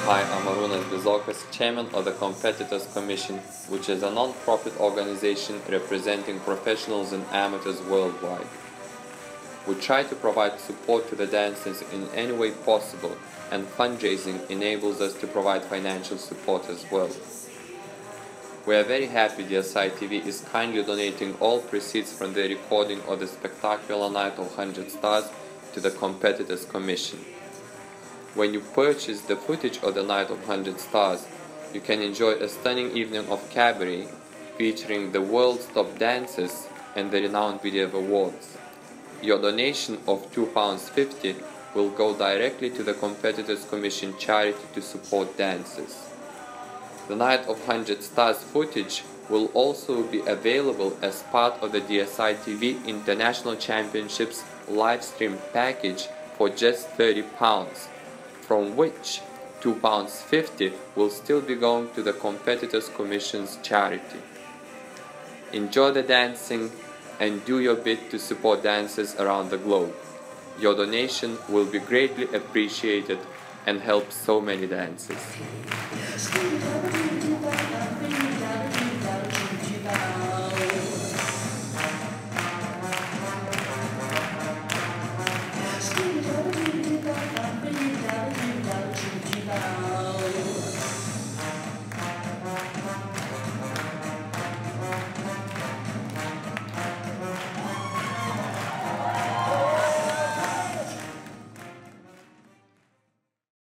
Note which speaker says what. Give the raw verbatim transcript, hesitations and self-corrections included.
Speaker 1: Hi, I'm Arūnas Bizokas, Chairman of the Competitors Commission, which is a non-profit organization representing professionals and amateurs worldwide. We try to provide support to the dancers in any way possible, and fundraising enables us to provide financial support as well. We are very happy D S I T V is kindly donating all proceeds from the recording of the spectacular Night of one hundred Stars to the Competitors Commission. When you purchase the footage of the Night of one hundred Stars, you can enjoy a stunning evening of cabaret featuring the world's top dancers and the renowned Video Awards. Your donation of two pounds fifty will go directly to the Competitors Commission charity to support dancers. The Night of one hundred Stars footage will also be available as part of the D S I T V International Championships live stream package for just thirty pounds, from which two pounds fifty will still be going to the Competitors Commission's charity. Enjoy the dancing and do your bit to support dancers around the globe. Your donation will be greatly appreciated and help so many dancers.